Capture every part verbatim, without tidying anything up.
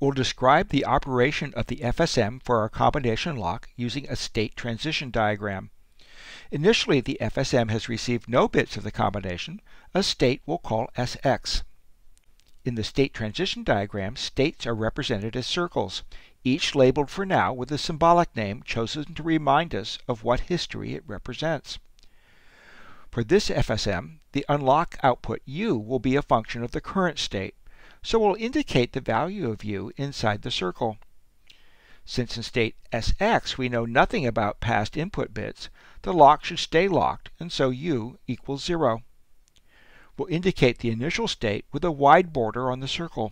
We'll describe the operation of the F S M for our combination lock using a state transition diagram. Initially, the F S M has received no bits of the combination, a state we'll call S X. In the state transition diagram, states are represented as circles, each labeled for now with a symbolic name chosen to remind us of what history it represents. For this F S M, the unlock output U will be a function of the current state, so we'll indicate the value of U inside the circle. Since in state S X we know nothing about past input bits, the lock should stay locked, and so U equals zero. We'll indicate the initial state with a wide border on the circle.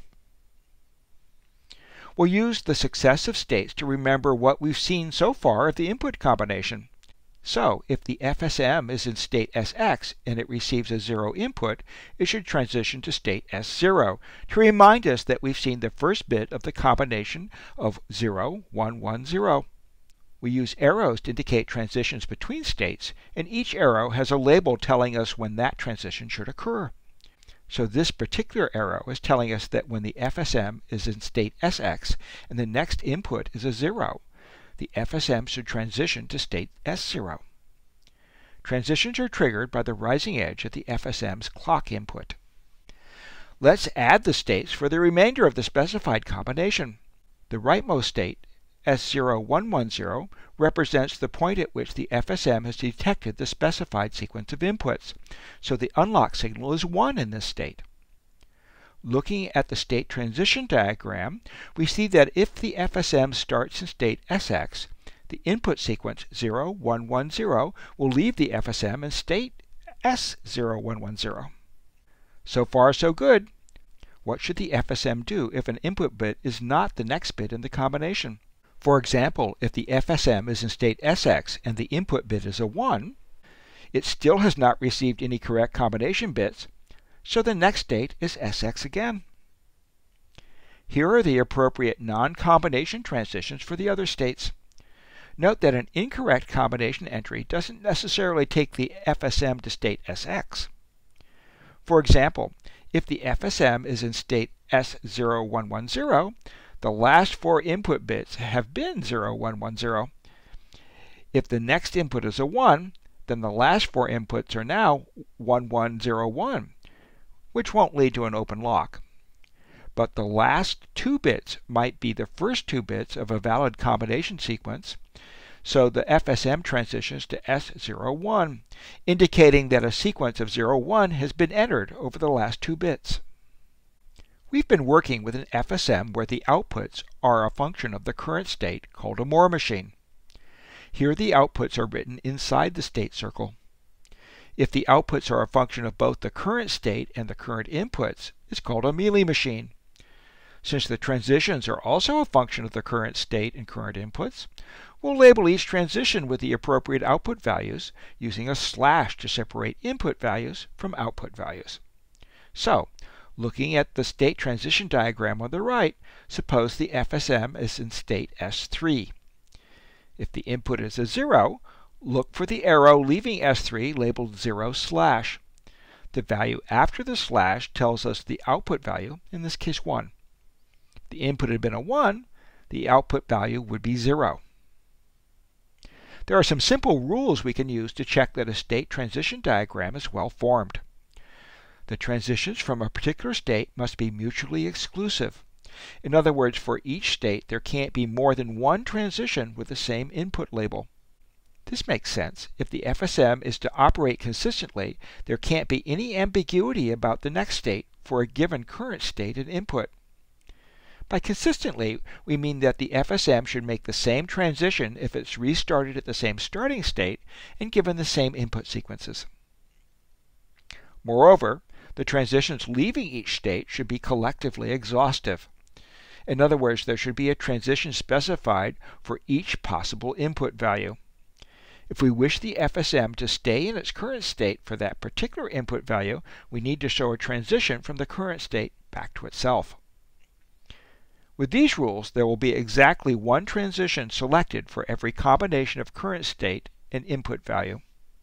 We'll use the successive states to remember what we've seen so far of the input combination. So, if the F S M is in state S X and it receives a zero input, it should transition to state S zero to remind us that we've seen the first bit of the combination of zero, one, one, zero. We use arrows to indicate transitions between states, and each arrow has a label telling us when that transition should occur. So this particular arrow is telling us that when the F S M is in state S X and the next input is a zero, the F S M should transition to state S zero. Transitions are triggered by the rising edge at the F S M's clock input. Let's add the states for the remainder of the specified combination. The rightmost state, S zero one one zero, represents the point at which the F S M has detected the specified sequence of inputs, so the unlock signal is one in this state. Looking at the state transition diagram, we see that if the F S M starts in state S X, the input sequence zero one one zero will leave the F S M in state S zero one one zero. So far so good. What should the F S M do if an input bit is not the next bit in the combination? For example, if the F S M is in state S X and the input bit is a one, it still has not received any correct combination bits, so the next state is S X again. Here are the appropriate non-combination transitions for the other states. Note that an incorrect combination entry doesn't necessarily take the F S M to state S X. For example, if the F S M is in state S zero one one zero, the last four input bits have been zero one one zero. If the next input is a one, then the last four inputs are now one one zero one, which won't lead to an open lock. But the last two bits might be the first two bits of a valid combination sequence, so the F S M transitions to S zero one, indicating that a sequence of zero one has been entered over the last two bits. We've been working with an F S M where the outputs are a function of the current state called a Moore machine. Here the outputs are written inside the state circle. If the outputs are a function of both the current state and the current inputs, it's called a Mealy machine. Since the transitions are also a function of the current state and current inputs, we'll label each transition with the appropriate output values using a slash to separate input values from output values. So, looking at the state transition diagram on the right, suppose the F S M is in state S three. If the input is a zero, look for the arrow leaving S three labeled zero slash. The value after the slash tells us the output value, in this case one. If the input had been a one, the output value would be zero. There are some simple rules we can use to check that a state transition diagram is well formed. The transitions from a particular state must be mutually exclusive. In other words, for each state there can't be more than one transition with the same input label. This makes sense. If the F S M is to operate consistently, there can't be any ambiguity about the next state for a given current state and input. By consistently, we mean that the F S M should make the same transition if it's restarted at the same starting state and given the same input sequences. Moreover, the transitions leaving each state should be collectively exhaustive. In other words, there should be a transition specified for each possible input value. If we wish the F S M to stay in its current state for that particular input value, we need to show a transition from the current state back to itself. With these rules, there will be exactly one transition selected for every combination of current state and input value.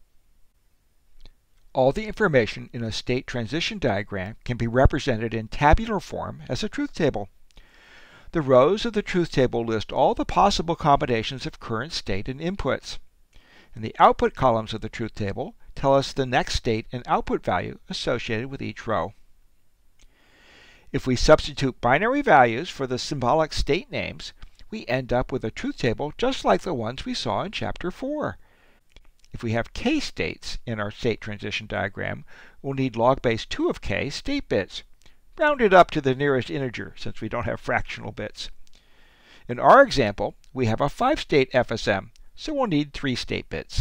All the information in a state transition diagram can be represented in tabular form as a truth table. The rows of the truth table list all the possible combinations of current state and inputs. And the output columns of the truth table tell us the next state and output value associated with each row. If we substitute binary values for the symbolic state names, we end up with a truth table just like the ones we saw in Chapter four. If we have k states in our state transition diagram, we'll need log base two of k state bits, rounded up to the nearest integer since we don't have fractional bits. In our example, we have a five-state F S M, so we'll need three state bits.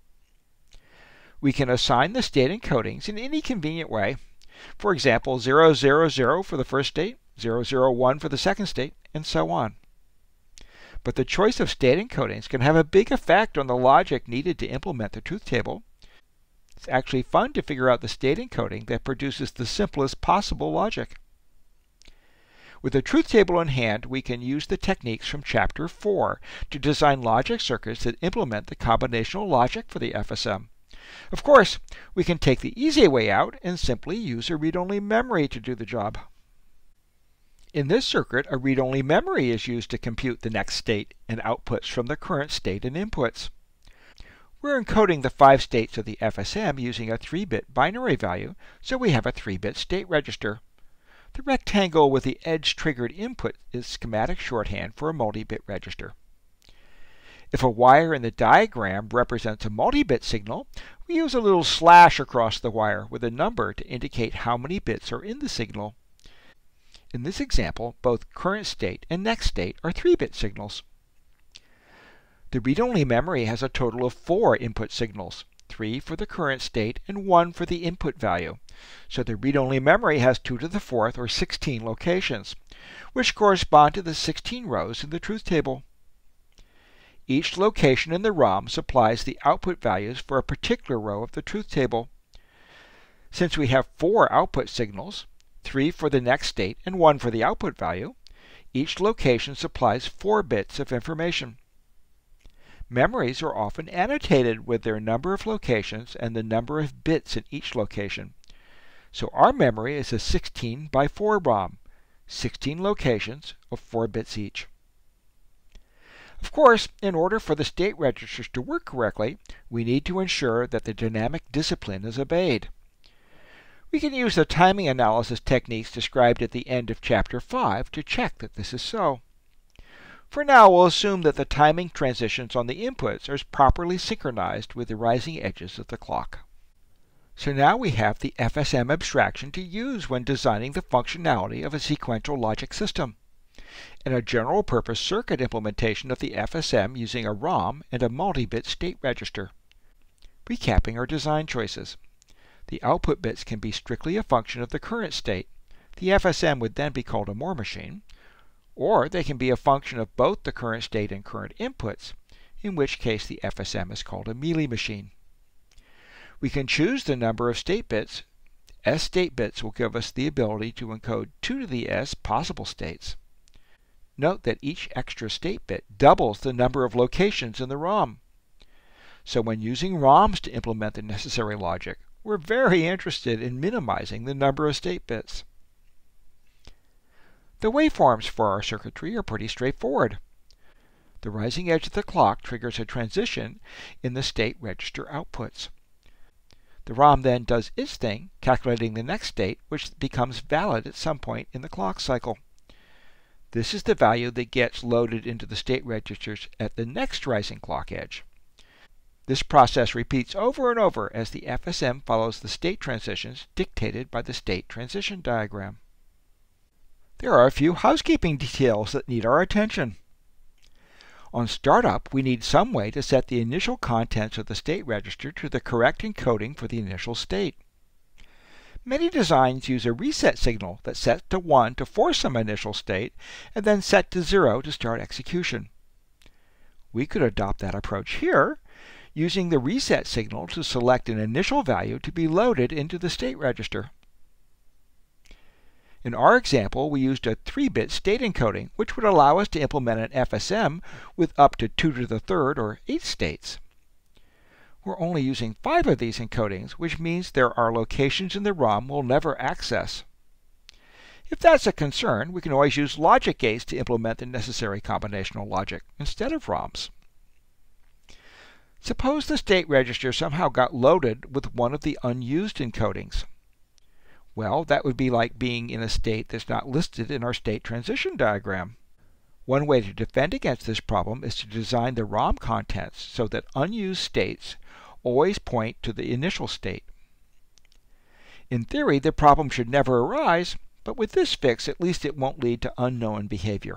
We can assign the state encodings in any convenient way. For example, zero zero zero for the first state, zero zero one for the second state, and so on. But the choice of state encodings can have a big effect on the logic needed to implement the truth table. It's actually fun to figure out the state encoding that produces the simplest possible logic. With the truth table in hand, we can use the techniques from Chapter four to design logic circuits that implement the combinational logic for the F S M. Of course, we can take the easy way out and simply use a read-only memory to do the job. In this circuit, a read-only memory is used to compute the next state and outputs from the current state and inputs. We're encoding the five states of the F S M using a three-bit binary value, so we have a three-bit state register. The rectangle with the edge-triggered input is schematic shorthand for a multi-bit register. If a wire in the diagram represents a multi-bit signal, we use a little slash across the wire with a number to indicate how many bits are in the signal. In this example, both current state and next state are three-bit signals. The read-only memory has a total of four input signals, three for the current state and one for the input value. So the read-only memory has two to the fourth, or sixteen locations, which correspond to the sixteen rows in the truth table. Each location in the ROM supplies the output values for a particular row of the truth table. Since we have four output signals, three for the next state and one for the output value, each location supplies four bits of information. Memories are often annotated with their number of locations and the number of bits in each location. So our memory is a sixteen by four ROM, sixteen locations of four bits each. Of course, in order for the state registers to work correctly, we need to ensure that the dynamic discipline is obeyed. We can use the timing analysis techniques described at the end of Chapter five to check that this is so. For now, we'll assume that the timing transitions on the inputs are properly synchronized with the rising edges of the clock. So now we have the F S M abstraction to use when designing the functionality of a sequential logic system, and a general-purpose circuit implementation of the F S M using a ROM and a multi-bit state register. Recapping our design choices. The output bits can be strictly a function of the current state. The F S M would then be called a Moore machine. Or they can be a function of both the current state and current inputs, in which case the F S M is called a Mealy machine. We can choose the number of state bits. S state bits will give us the ability to encode two to the S possible states. Note that each extra state bit doubles the number of locations in the ROM. So when using ROMs to implement the necessary logic, we're very interested in minimizing the number of state bits. The waveforms for our circuitry are pretty straightforward. The rising edge of the clock triggers a transition in the state register outputs. The ROM then does its thing, calculating the next state, which becomes valid at some point in the clock cycle. This is the value that gets loaded into the state registers at the next rising clock edge. This process repeats over and over as the F S M follows the state transitions dictated by the state transition diagram. There are a few housekeeping details that need our attention. On startup, we need some way to set the initial contents of the state register to the correct encoding for the initial state. Many designs use a reset signal that sets to one to force some initial state and then set to zero to start execution. We could adopt that approach here, using the reset signal to select an initial value to be loaded into the state register. In our example, we used a three-bit state encoding, which would allow us to implement an F S M with up to two to the third, or eight states. We're only using five of these encodings, which means there are locations in the ROM we'll never access. If that's a concern, we can always use logic gates to implement the necessary combinational logic instead of ROMs. Suppose the state register somehow got loaded with one of the unused encodings. Well, that would be like being in a state that's not listed in our state transition diagram. One way to defend against this problem is to design the ROM contents so that unused states always point to the initial state. In theory, the problem should never arise, but with this fix, at least it won't lead to unknown behavior.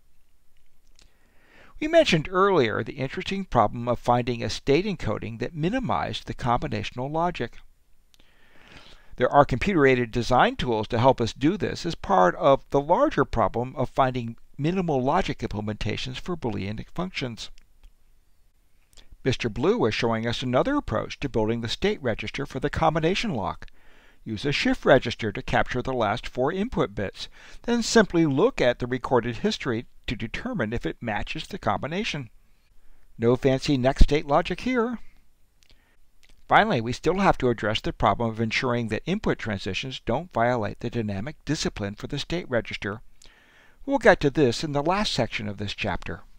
We mentioned earlier the interesting problem of finding a state encoding that minimized the combinational logic. There are computer-aided design tools to help us do this as part of the larger problem of finding minimal logic implementations for Boolean functions. Mister Blue is showing us another approach to building the state register for the combination lock. Use a shift register to capture the last four input bits, then simply look at the recorded history to determine if it matches the combination. No fancy next state logic here. Finally, we still have to address the problem of ensuring that input transitions don't violate the dynamic discipline for the state register. We'll get to this in the last section of this chapter.